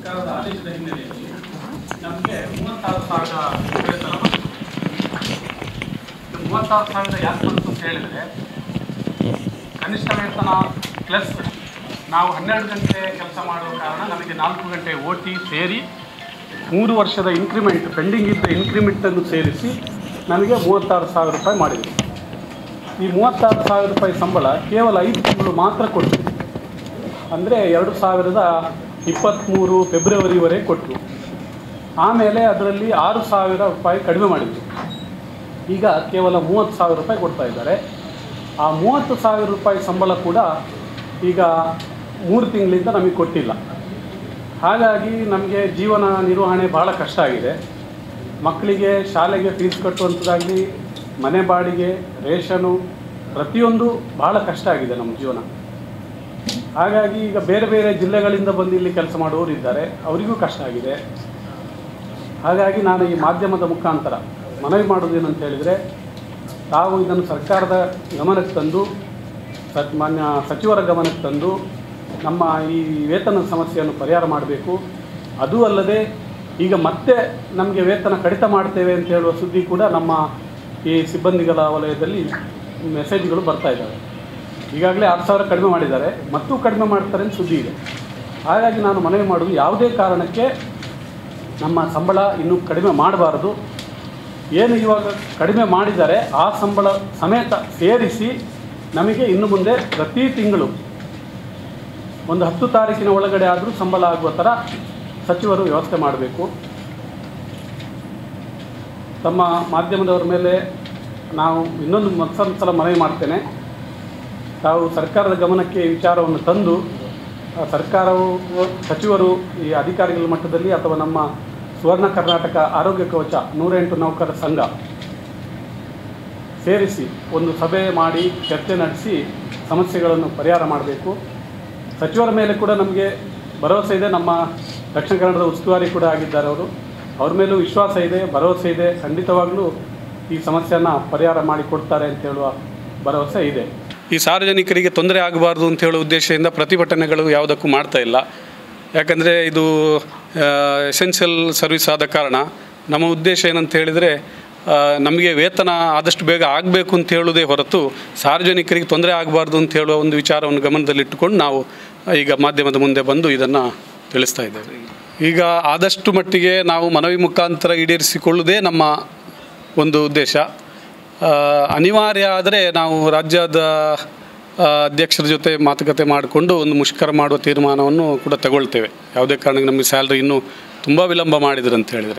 ಸರ್ಕಾರದ ಆದೇಶದ ಹಿನ್ನೆಲೆಯಲ್ಲಿ ನಮಗೆ 36,000 ವೇತನ ಬಂತು. 36,000 ಯಾಕೆ ಬಂತು ಅಂತ ಹೇಳಿದರೆ, ಕನಿಷ್ಠ ವೇತನ ಪ್ಲಸ್ ನಾವು 12 ಗಂಟೆ ಕೆಲಸ ಮಾಡುವ ಕಾರಣ ನಮಗೆ 4 ಗಂಟೆ OT ಸೇರಿ 3 ವರ್ಷದ ಇನ್ಕ್ರಿಮೆಂಟ್ ಪೆಂಡಿಂಗ್ ಇದ್ದ ಇನ್ಕ್ರಿಮೆಂಟನ್ನು ಸೇರಿಸಿ ನಮಗೆ 36,000 ರೂಪಾಯಿ ಮಾಡಿದರು. ಈ 36,000 ರೂಪಾಯಿ ಸಂಬಳ ಕೇವಲ 5 ತಿಂಗಳು ಮಾತ್ರ ಕೊಟ್ಟರು. ಅಂದರೆ 2023 ಫೆಬ್ರವರಿವರೆಗೆ ಕೊಟ್ಟರು. ಆಮೇಲೆ ಅದರಲ್ಲಿ 6,000 ರೂಪಾಯಿ ಕಡಿಮೆ ಮಾಡಿದರು. ಈಗ ಕೇವಲ 30,000 ರೂಪಾಯಿ ಕೊಡ್ತಾ ಇದ್ದಾರೆ. ಆ 30,000 ರೂಪಾಯಿ ಸಂಬಳ ಕೂಡ ಈಗ 3 ತಿಂಗಳಿಂದ ನಮಗೆ ಕೊಟ್ಟಿಲ್ಲ. ಹಾಗಾಗಿ ನಮಗೆ ಜೀವನ ನಿರ್ವಹಣೆ ಭಾಳ ಕಷ್ಟ ಆಗಿದೆ. ಮಕ್ಕಳಿಗೆ ಶಾಲೆಗೆ ಫೀಸ್ ಕಟ್ಟುವಂಥದ್ದಾಗಲಿ, ಮನೆ ಬಾಡಿಗೆ, ರೇಷನು, ಪ್ರತಿಯೊಂದು ಭಾಳ ಕಷ್ಟ ಆಗಿದೆ ನಮ್ಮ ಜೀವನ. ಹಾಗಾಗಿ ಈಗ ಬೇರೆ ಬೇರೆ ಜಿಲ್ಲೆಗಳಿಂದ ಬಂದು ಇಲ್ಲಿ ಕೆಲಸ ಮಾಡುವವರು ಇದ್ದಾರೆ, ಅವರಿಗೂ ಕಷ್ಟ ಆಗಿದೆ. ಹಾಗಾಗಿ ನಾನು ಈ ಮಾಧ್ಯಮದ ಮುಖಾಂತರ ಮನವಿ ಮಾಡೋದೇನಂತ ಹೇಳಿದರೆ, ತಾವು ಇದನ್ನು ಸರ್ಕಾರದ ಗಮನಕ್ಕೆ ತಂದು, ಮಾನ್ಯ ಸಚಿವರ ಗಮನಕ್ಕೆ ತಂದು ನಮ್ಮ ಈ ವೇತನದ ಸಮಸ್ಯೆಯನ್ನು ಪರಿಹಾರ ಮಾಡಬೇಕು. ಅದೂ ಅಲ್ಲದೆ ಈಗ ಮತ್ತೆ ನಮಗೆ ವೇತನ ಕಡಿತ ಮಾಡ್ತೇವೆ ಅಂತ ಹೇಳುವ ಸುದ್ದಿ ಕೂಡ ನಮ್ಮ ಈ ಸಿಬ್ಬಂದಿಗಳ ವಲಯದಲ್ಲಿ ಮೆಸೇಜ್ಗಳು ಬರ್ತಾ ಇದ್ದಾವೆ. ಈಗಾಗಲೇ 6,000 ಕಡಿಮೆ ಮಾಡಿದ್ದಾರೆ, ಮತ್ತೂ ಕಡಿಮೆ ಮಾಡ್ತಾರೆ ಅಂತ ಸುದ್ದಿ ಇದೆ. ಹಾಗಾಗಿ ನಾನು ಮನವಿ ಮಾಡೋದು, ಯಾವುದೇ ಕಾರಣಕ್ಕೆ ನಮ್ಮ ಸಂಬಳ ಇನ್ನೂ ಕಡಿಮೆ ಮಾಡಬಾರ್ದು. ಏನು ಇವಾಗ ಕಡಿಮೆ ಮಾಡಿದ್ದಾರೆ ಆ ಸಂಬಳ ಸಮೇತ ಸೇರಿಸಿ ನಮಗೆ ಇನ್ನು ಮುಂದೆ ಪ್ರತಿ ತಿಂಗಳು ಒಂದು 10 ತಾರೀಕಿನ ಒಳಗಡೆ ಆದರೂ ಸಂಬಳ ಆಗುವ ಥರ ಸಚಿವರು ವ್ಯವಸ್ಥೆ ಮಾಡಬೇಕು. ತಮ್ಮ ಮಾಧ್ಯಮದವರ ಮೇಲೆ ನಾವು ಇನ್ನೊಂದು ಮತ್ತೊಂದು ಸಲ ಮನವಿ ಮಾಡ್ತೇನೆ. ತಾವು ಸರ್ಕಾರದ ಗಮನಕ್ಕೆ ಈ ವಿಚಾರವನ್ನು ತಂದು, ಸರ್ಕಾರವು, ಸಚಿವರು ಈ ಅಧಿಕಾರಿಗಳ ಮಟ್ಟದಲ್ಲಿ ಅಥವಾ ನಮ್ಮ ಸುವರ್ಣ ಕರ್ನಾಟಕ ಆರೋಗ್ಯ ಕವಚ 108 ನೌಕರರ ಸಂಘ ಸೇರಿಸಿ ಒಂದು ಸಭೆ ಮಾಡಿ ಚರ್ಚೆ ನಡೆಸಿ ಸಮಸ್ಯೆಗಳನ್ನು ಪರಿಹಾರ ಮಾಡಬೇಕು. ಸಚಿವರ ಮೇಲೆ ಕೂಡ ನಮಗೆ ಭರವಸೆ ಇದೆ. ನಮ್ಮ ದಕ್ಷಿಣ ಕನ್ನಡದ ಉಸ್ತುವಾರಿ ಕೂಡ ಆಗಿದ್ದಾರೆ ಅವರು. ಅವ್ರ ಮೇಲೂ ವಿಶ್ವಾಸ ಇದೆ, ಭರವಸೆ ಇದೆ. ಖಂಡಿತವಾಗಲೂ ಈ ಸಮಸ್ಯೆಯನ್ನು ಪರಿಹಾರ ಮಾಡಿಕೊಡ್ತಾರೆ ಅಂತ ಹೇಳುವ ಭರವಸೆ ಇದೆ. ಈ ಸಾರ್ವಜನಿಕರಿಗೆ ತೊಂದರೆ ಆಗಬಾರ್ದು ಅಂತ ಹೇಳೋ ಉದ್ದೇಶದಿಂದ ಪ್ರತಿಭಟನೆಗಳು ಯಾವುದಕ್ಕೂ ಮಾಡ್ತಾ ಇಲ್ಲ. ಯಾಕಂದರೆ ಇದು ಎಸೆನ್ಷಿಯಲ್ ಸರ್ವಿಸ್ ಆದ ಕಾರಣ ನಮ್ಮ ಉದ್ದೇಶ ಏನಂತ ಹೇಳಿದರೆ, ನಮಗೆ ವೇತನ ಆದಷ್ಟು ಬೇಗ ಆಗಬೇಕು ಅಂತ ಹೇಳೋದೇ ಹೊರತು ಸಾರ್ವಜನಿಕರಿಗೆ ತೊಂದರೆ ಆಗಬಾರ್ದು ಅಂತ ಹೇಳುವ ಒಂದು ವಿಚಾರವನ್ನು ಗಮನದಲ್ಲಿಟ್ಟುಕೊಂಡು ನಾವು ಈಗ ಮಾಧ್ಯಮದ ಮುಂದೆ ಬಂದು ಇದನ್ನು ತಿಳಿಸ್ತಾ ಇದ್ದೇವೆ. ಈಗ ಆದಷ್ಟು ಮಟ್ಟಿಗೆ ನಾವು ಮನವಿ ಮುಖಾಂತರ ಈಡೇರಿಸಿಕೊಳ್ಳುವುದೇ ನಮ್ಮ ಒಂದು ಉದ್ದೇಶ. ಅನಿವಾರ್ಯ ಆದರೆ ನಾವು ರಾಜ್ಯದ ಅಧ್ಯಕ್ಷರ ಜೊತೆ ಮಾತುಕತೆ ಮಾಡಿಕೊಂಡು ಒಂದು ಮುಷ್ಕರ ಮಾಡುವ ತೀರ್ಮಾನವನ್ನು ಕೂಡ ತಗೊಳ್ತೇವೆ. ಯಾವುದೇ ಕಾರಣಕ್ಕೆ ನಮಗೆ ಸ್ಯಾಲ್ರಿ ಇನ್ನೂ ತುಂಬ ವಿಳಂಬ ಮಾಡಿದ್ರು ಅಂತ ಹೇಳಿದರೆ.